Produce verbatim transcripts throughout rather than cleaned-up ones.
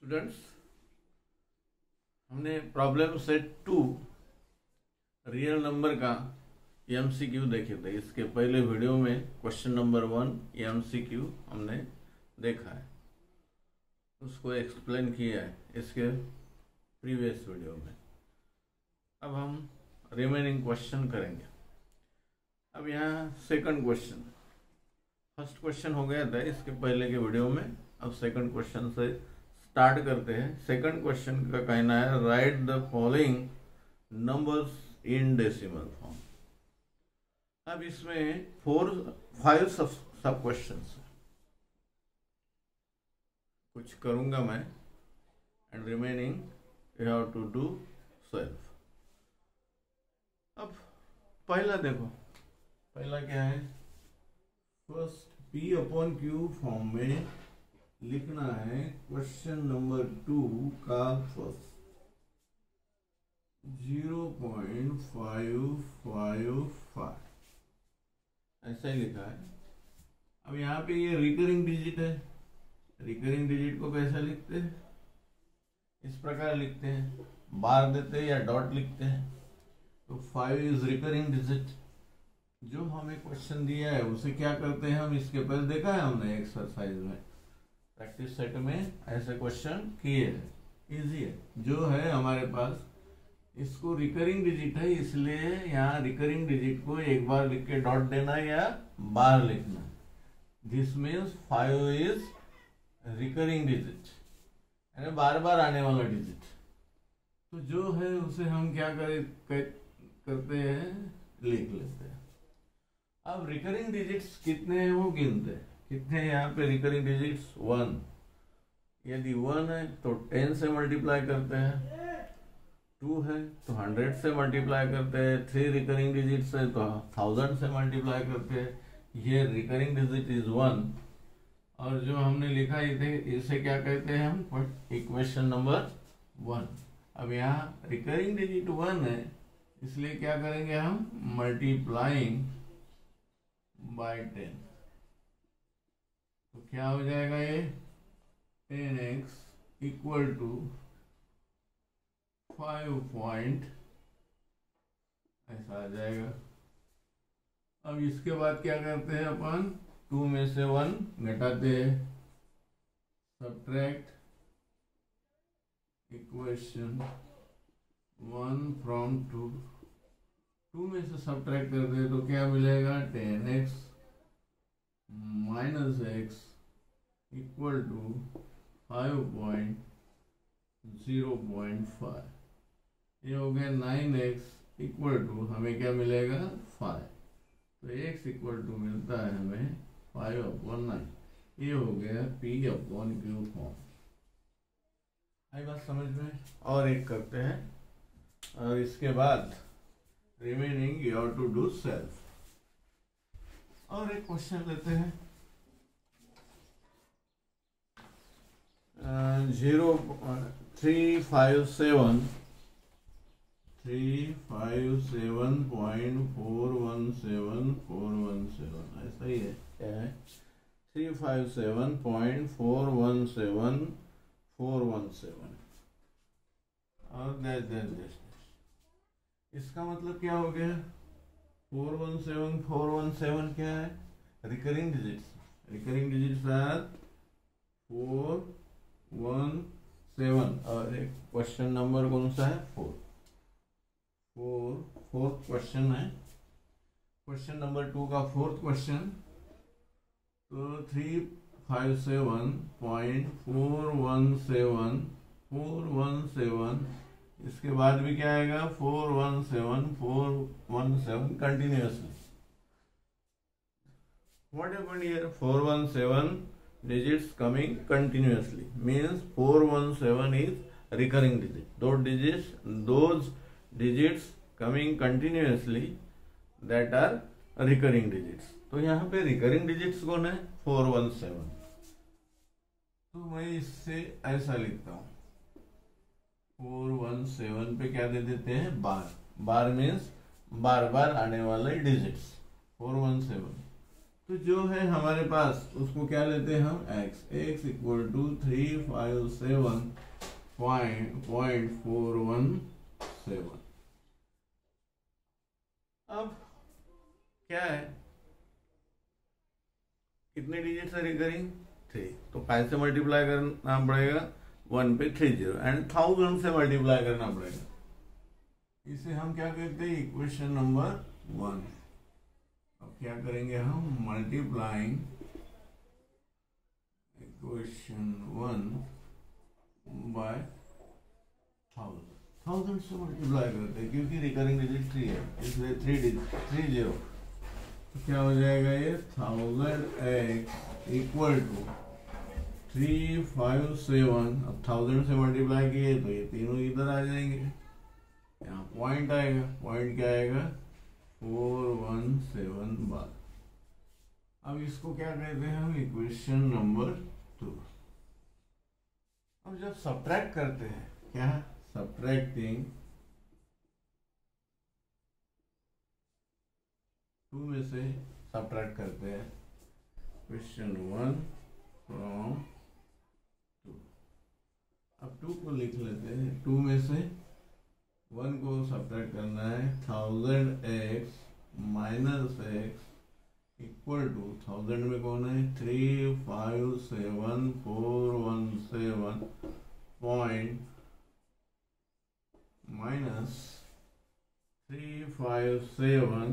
Students, हमने problem set two real number का MCQ देखे थे। इसके पहले वीडियो में क्वेश्चन नंबर वन एमसीक्यू हमने देखा है, उसको एक्सप्लेन किया है इसके प्रीवियस वीडियो में। अब हम रिमेनिंग क्वेश्चन करेंगे। अब यहाँ सेकंड क्वेश्चन, फर्स्ट क्वेश्चन हो गया था इसके पहले के वीडियो में। अब सेकंड क्वेश्चन से स्टार्ट करते हैं। सेकंड क्वेश्चन का कहना है write the following numbers in decimal form. अब इसमें फोर फाइव सब सब क्वेश्चन है, कुछ करूंगा मैं and remaining you have to do self. अब पहला देखो, पहला क्या है, first P upon Q form में लिखना है क्वेश्चन नंबर टू का first zero point five five five, ऐसा ही लिखा है। अब यहाँ पे ये रिकरिंग डिजिट है, रिकरिंग डिजिट को कैसे लिखते हैं, इस प्रकार लिखते हैं, बार देते हैं या डॉट लिखते हैं। तो फाइव इज रिकरिंग डिजिट। जो हमें क्वेश्चन दिया है उसे क्या करते हैं हम, इसके पहले देखा है हमने एक्सरसाइज में, प्रैक्टिस सेट में ऐसे क्वेश्चन किए हैं, इजी है। जो है हमारे पास, इसको रिकरिंग डिजिट है इसलिए यहाँ रिकरिंग डिजिट को एक बार लिख के डॉट देना या बार लिखना। This means five is recurring digit, यानी बार बार आने वाला डिजिट। तो जो है उसे हम क्या करें कर, करते हैं, लिख लेते हैं। अब रिकरिंग डिजिट्स कितने हैं वो गिनते हैं। कितने हैं यहाँ पे रिकरिंग डिजिट्स, वन। यदि वन है तो टेन से मल्टीप्लाई करते हैं, टू है तो हंड्रेड से मल्टीप्लाई करते हैं, थ्री रिकरिंग डिजिट्स है तो थाउजेंड से मल्टीप्लाई करते हैं। ये रिकरिंग डिजिट इज वन। और जो हमने लिखा इसे इसे क्या कहते हैं हम, इक्वेशन नंबर वन। अब यहाँ रिकरिंग डिजिट वन है इसलिए क्या करेंगे हम, मल्टीप्लाइंग बाय टेन। तो क्या हो जाएगा ये, ten x equal to five point, ऐसा आ जाएगा। अब इसके बाद क्या करते हैं अपन, टू में से वन घटाते हैं, subtract equation one from two, two में से सब्ट्रैक्ट करते हैं तो क्या मिलेगा, ten x minus x equal to five point zero point five. ये हो गया नाइन एक्स इक्वल टू, हमें क्या मिलेगा, फाइव। तो एक्स इक्वल टू मिलता है हमें फाइव अपॉन नाइन। ये हो गया पी अपॉन क्यू फॉर्म। आई बात समझ में। और एक करते हैं और इसके बाद remaining you have to do self. और एक क्वेश्चन लेते हैं, zero three five seven three five seven point four one seven four one seven, ऐसा ही है, क्या है, three five seven point four one seven four one seven और दैट दैट दैट। इसका मतलब क्या हो गया, four one seven four one seven क्या है, recurring digits. Recurring digits are four one seven. और एक क्वेश्चन नंबर कौन सा है, फोर फोर फोर्थ क्वेश्चन है, क्वेश्चन नंबर टू का फोर्थ क्वेश्चन। तो three five seven point four one seven four one seven, इसके बाद भी क्या आएगा, four one seven four one seven continuously. What happened here, four one seven digits coming continuously means four one seven is recurring digit. Those digits, those digits coming continuously that are recurring digits. तो यहाँ पे recurring digits कौन है, four one seven. तो मैं इससे ऐसा लिखता हूँ, फोर वन सेवन पे क्या दे देते हैं, बार। बार मीन्स बार बार आने वाले डिजिट्स, फोर वन सेवन। तो जो है हमारे पास उसको क्या लेते हैं हम x, x equal to three five seven point four one seven. अब क्या है, कितने डिजिट है रिकरिंग? थ्री। तो फाइव से मल्टीप्लाई करना पड़ेगा वन पे थ्री जीरो एंड थाउजेंड से मल्टीप्लाई करना पड़ेगा। इसे हम क्या कहते हैं? Equation number one. अब क्या करेंगे हम? Multiplying equation one by thousand. Thousand से मल्टीप्लाई करते हैं क्योंकि रिकरिंग डिजिट थ्री है, इसलिए थ्री डिजिट थ्री जीरो। तो क्या हो जाएगा ये? Thousand x equal to three five seven. अब थाउजेंड से मल्टीप्लाई किए तो ये तीनों इधर आ जाएंगे, यहाँ पॉइंट आएगा। पॉइंट क्या आएगा? Four one seven bar. अब इसको क्या कहते हैं हम? Equation number two. अब जब सब्ट्रैक्ट करते हैं, क्या सब्ट्रैक्टिंग टू में से सब्ट्रैक्ट करते हैं क्वेश्चन वन फ्रॉम टू। अब टू को लिख लेते हैं, टू में से वन को सब्ट्रैक्ट करना है। Thousand x minus x equal to, thousand में कौन है? Three five seven four one seven point minus three five seven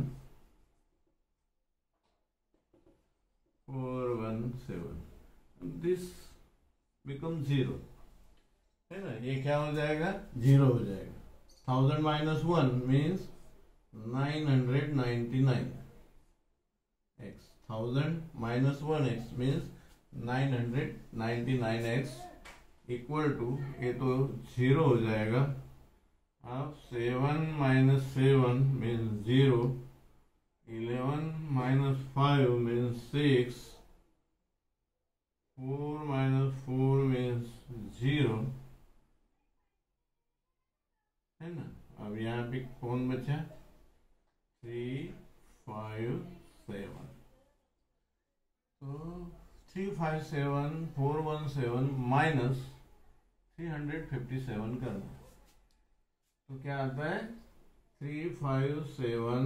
four one seven. This become zero, है ना? ये क्या हो जाएगा? जीरो हो जाएगा। Thousand minus one means nine hundred ninety nine x. Thousand minus one x means nine hundred ninety nine x equal to, ये तो जीरो हो जाएगा। अब seven minus seven means zero, eleven minus five means six, four minus four means zero, है ना? अब यहाँ पे कौन बचा? Three five seven. तो three five seven four one seven minus three hundred fifty seven करना। तो क्या आता है? Three five seven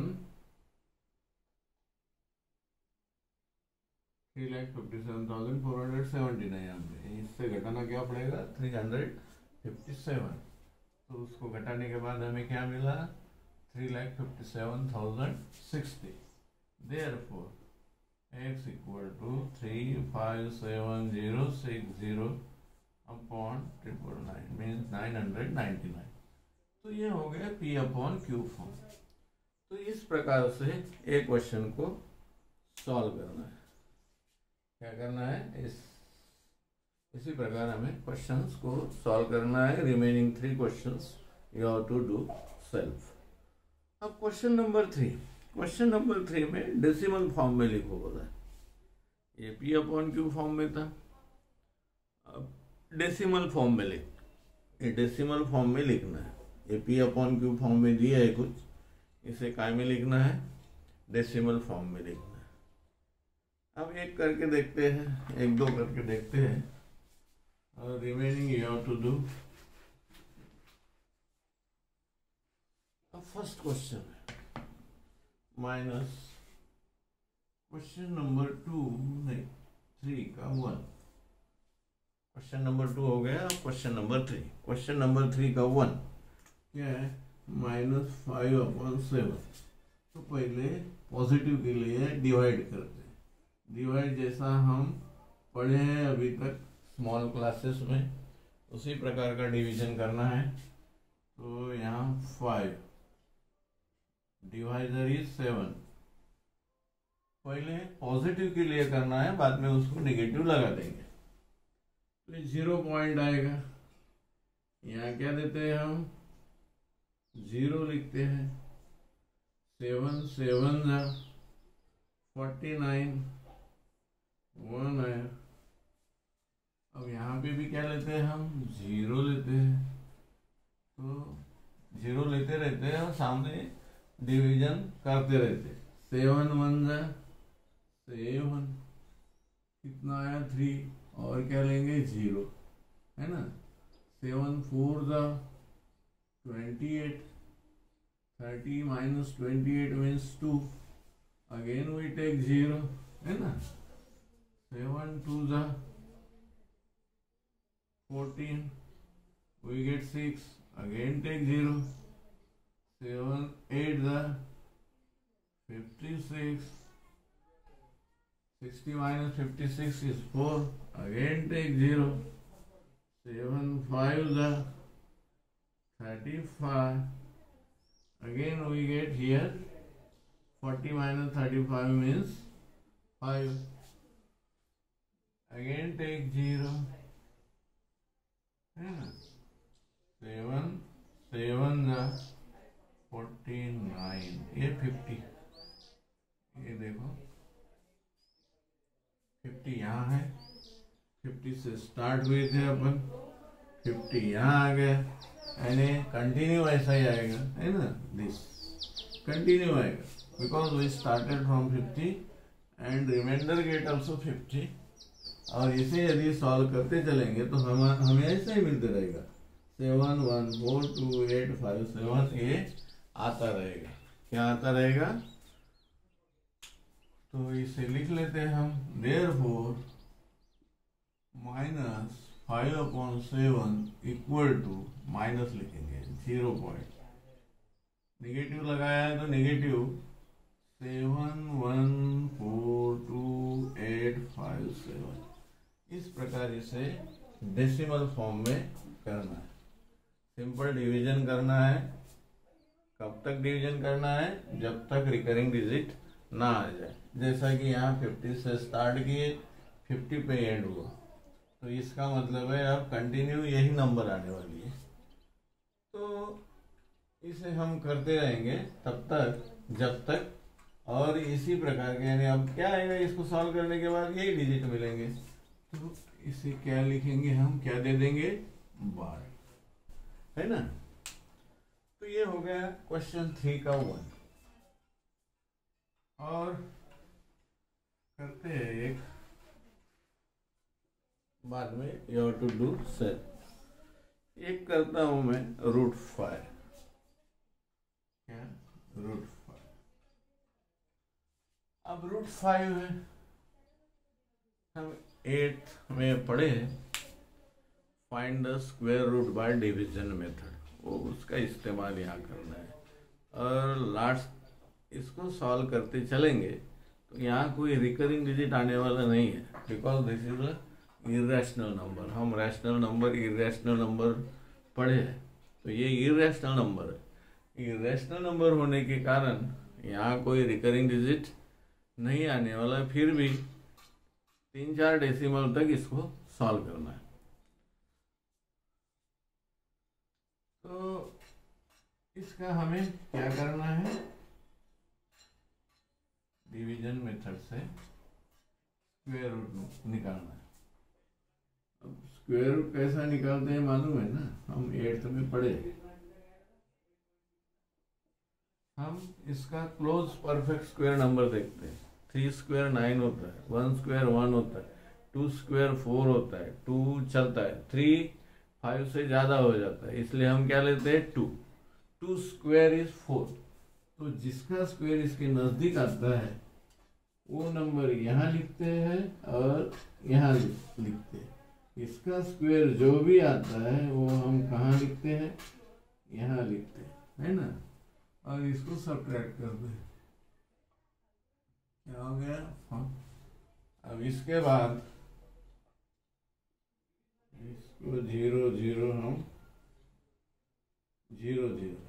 three lakh fifty seven thousand four hundred seventy nine. यहाँ पे इससे घटाना क्या पड़ेगा? Three hundred fifty seven. तो उसको घटाने के बाद हमें क्या मिला? Three lakh fifty seven thousand sixty. Therefore x equal to three five seven zero six zero upon triple nine means nine hundred ninety nine. तो ये हो गया पी अपॉन क्यू फॉर्म। तो इस प्रकार से एक क्वेश्चन को सॉल्व करना है। क्या करना है? इस इसी प्रकार हमें क्वेश्चंस को सॉल्व करना है। Remaining three questions you have to do self. अब question number three, question number three में डेसिमल फॉर्म में लिखो बोला है। ये पी अपॉन क्यू फॉर्म में था, अब डेसिमल फॉर्म में लिख, ये डेसिमल फॉर्म में लिखना है। ये पी अपॉन क्यू फॉर्म में दिया है कुछ, इसे काय में लिखना है? डेसिमल फॉर्म में लिखना है। अब एक करके देखते हैं, एक दो करके देखते हैं, और remaining you have to do. अब फर्स्ट क्वेश्चन है माइनस क्वेश्चन नंबर टू नहीं थ्री का वन। क्वेश्चन नंबर टू हो गया, question number three. Question number three का वन क्या है? Minus five upon seven. तो पहले पॉजिटिव के लिए डिवाइड करते हैं। डिवाइड जैसा हम पढ़े हैं अभी तक स्मॉल क्लासेस में, उसी प्रकार का डिवीजन करना है। तो यहाँ फाइव डिवाइजर इज सेवन। पहले पॉजिटिव के लिए करना है, बाद में उसको नेगेटिव लगा देंगे। तो जीरो पॉइंट आएगा। यहाँ क्या देते हैं हम? जीरो लिखते हैं। सेवन सेवन जा फोर्टी नाइन, वन है। अब यहाँ पे भी क्या लेते हैं हम? जीरो लेते हैं। तो जीरो लेते रहते हैं और सामने डिवीजन करते रहते हैं। सेवन वन जा सेवन, कितना आया थ्री, और क्या लेंगे जीरो, है ना। Seven four the twenty eight, thirty minus twenty eight means two, again we take zero, है ना। Seven two the fourteen, we get six, again take zero. seven eight the fifty-six, sixty minus fifty-six is four, again take zero. seven five the thirty-five, again we get here forty minus thirty-five means five, again take zero, yeah. Seven seven ज़ा forty nine, ये fifty, ये देखो fifty यहाँ है, fifty से start हुए थे अपन, fifty यहाँ आ गया, यानी कंटिन्यू ऐसा ही आएगा, है ना। दिस कंटिन्यू आएगा because we started from fifty and reminder get also fifty, और इसे यदि सॉल्व करते चलेंगे तो हम हमें ऐसा ही मिलते रहेगा, seven one four two eight five seven, ये आता रहेगा। क्या आता रहेगा, तो इसे लिख लेते हैं हम, there four minus five upon seven equal to, minus लिखेंगे जीरो पॉइंट, निगेटिव लगाया है तो negative seven one four two eight five seven, इस प्रकार इसे डेसिमल फॉर्म में करना है। सिंपल डिवीजन करना है, कब तक डिवीजन करना है, जब तक रिकरिंग डिजिट ना आ जाए। जैसा कि यहाँ फिफ्टी से स्टार्ट किए, फिफ्टी पे एंड हुआ, तो इसका मतलब है अब कंटिन्यू यही नंबर आने वाली है। तो इसे हम करते रहेंगे तब तक जब तक, और इसी प्रकार के, यानी अब क्या आएगा, इसको सॉल्व करने के बाद यही डिजिट मिलेंगे, तो इसे क्या लिखेंगे हम, क्या दे देंगे, बार, है ना। तो ये हो गया क्वेश्चन थ्री का वन। और करते हैं एक बाद में, you have to do set. एक करता हूं मैं रूट फाइव, क्या रूट फाइव, अब रूट फाइव है, हम एट्थ में पढ़े find the square root by division method, वो उसका इस्तेमाल यहाँ करना है। और लास्ट इसको सॉल्व करते चलेंगे तो यहाँ कोई रिकरिंग डिजिट आने वाला नहीं है, because this is a irrational number. हम रैशनल नंबर इरेशनल नंबर पढ़े हैं, तो ये इरेशनल नंबर है। इरेशनल नंबर होने के कारण यहाँ कोई रिकरिंग डिजिट नहीं आने वाला, फिर भी तीन चार डेसिमल तक इसको सॉल्व करना है। तो इसका हमें क्या करना है, डिवीजन मेथड से स्क्वायर रूट निकालना है। अब स्क्वायर रूट कैसा निकालते हैं मालूम है ना, हम एट्थ में पढ़े। हम इसका क्लोज परफेक्ट स्क्वायर नंबर देखते हैं। थ्री स्क्वायर नाइन होता है, वन स्क्वायर वन होता है, टू स्क्वायर फोर होता है, टू चलता है, थ्री फाइव से ज्यादा हो जाता है, इसलिए हम क्या लेते हैं, two. Two square is four, तो जिसका स्क्वायर इसके नजदीक आता है वो नंबर यहाँ लिखते हैं और यहाँ लिखते हैं। इसका स्क्वायर जो भी आता है वो हम कहाँ लिखते हैं, यहाँ लिखते हैं, है ना। और इसको सब्ट्रैक्ट करते हैं, क्या हो गया, अब इसके बाद इसको जीरो जीरो, हम जीरो जीरो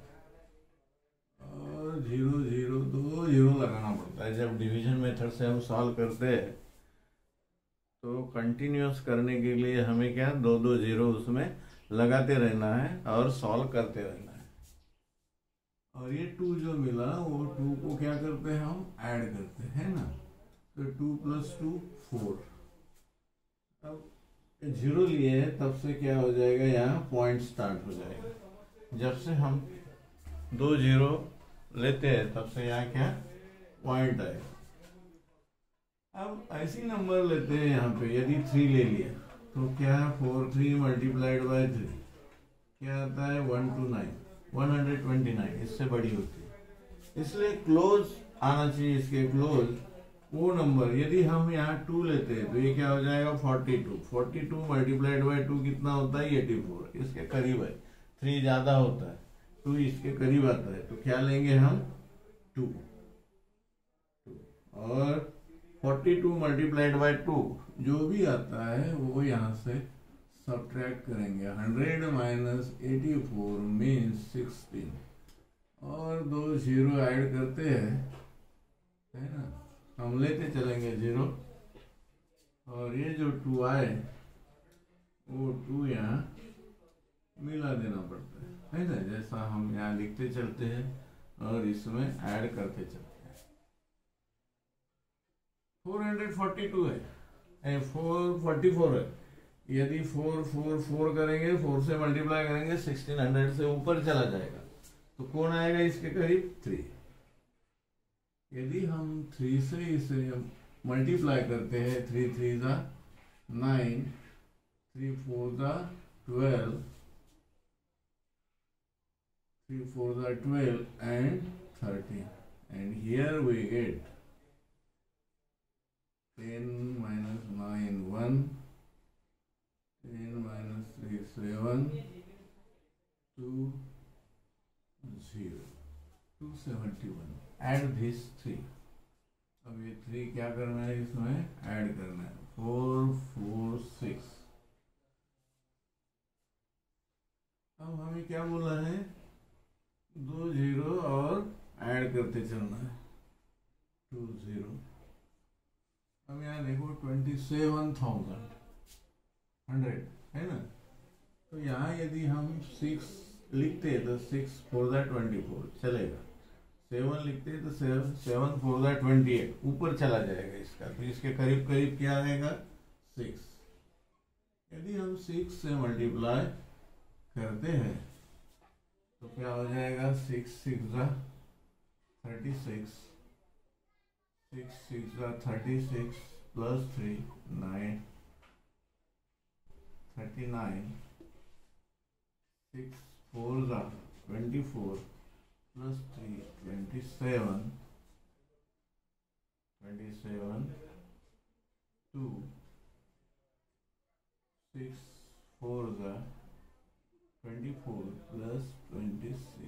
और जीरो जीरो, दो जीरो लगाना पड़ता है। जब डिवीजन मेथड से हम सॉल्व करते हैं तो कंटिन्यूअस करने के लिए हमें क्या, दो दो जीरो उसमें लगाते रहना है और सॉल्व करते रहना है। और ये टू जो मिला वो टू को क्या करते हैं, हम ऐड करते हैं ना, तो टू प्लस टू फोर। अब जीरो लिए है तब से क्या हो जाएगा, यहाँ पॉइंट स्टार्ट हो जाएगा। जब से हम दो जीरो लेते हैं तब से यहाँ क्या, पॉइंट आएगा। अब ऐसी नंबर लेते हैं यहाँ पे, यदि थ्री ले लिया तो क्या है, four three multiplied by three क्या आता है, one two nine, one hundred twenty nine, इससे बड़ी होती है, इसलिए क्लोज आना चाहिए इसके क्लोज वो नंबर। यदि हम यहाँ टू लेते हैं तो ये क्या हो जाएगा, forty two, forty two multiplied by two कितना होता है, एटी फोर, इसके करीब है, थ्री ज्यादा होता है, टू इसके करीब आता है, तो क्या लेंगे हम, टू। और forty two multiplied by two जो भी आता है वो यहाँ से सब्ट्रैक्ट करेंगे, hundred minus eighty four means sixteen, और दो जीरो ऐड करते हैं, है ना, हम लेते चलेंगे जीरो, और ये जो टू आए वो टू यहाँ मिला देना पड़ता है, है ना, जैसा हम यहाँ लिखते चलते हैं और इसमें ऐड करते चलते हैं। फोर हंड्रेड फोर्टी टू है, फोर फोर्टी फोर है, यदि फोर फोर फोर करेंगे, फोर से मल्टीप्लाई करेंगे, सिक्सटीन हंड्रेड से ऊपर चला जाएगा, तो कौन आएगा इसके करीब, थ्री। यदि हम थ्री से इसे मल्टीप्लाई करते हैं, थ्री थ्री ज़ा नाइन, थ्री फोर ज़ा ट्वेल्व, थ्री फोर ज़ा twelve and thirteen, and here we get ten minus nine one, ten minus three seven, two zero, two seventy one, add this three. अब ये three क्या करना है, इसमें add करना है, फोर फोर सिक्स। अब हमें क्या बोला है, दो जीरो और ऐड करते चलना है, टू जीरो। अब यहाँ देखो ट्वेंटी सेवन थाउजेंड हंड्रेड, है ना, तो यहाँ यदि हम सिक्स लिखते तो सिक्स फोर ज़ा ट्वेंटी फोर चलेगा, सेवन लिखते तो सेवन सेवन फोर ज़ा ट्वेंटी एट, ऊपर चला जाएगा इसका, तो इसके करीब करीब क्या आएगा, सिक्स। यदि हम सिक्स से मल्टीप्लाई करते हैं तो क्या हो जाएगा, सिक्स सिक्स ज़ा थर्टी सिक्स, सिक्स सिक्स ज़ा thirty six plus three nine, thirty nine, six four ज़ा twenty four plus three twenty seven, twenty seven, two, six four ज़ा ट्वेंटी फोर प्लस ट्वेंटी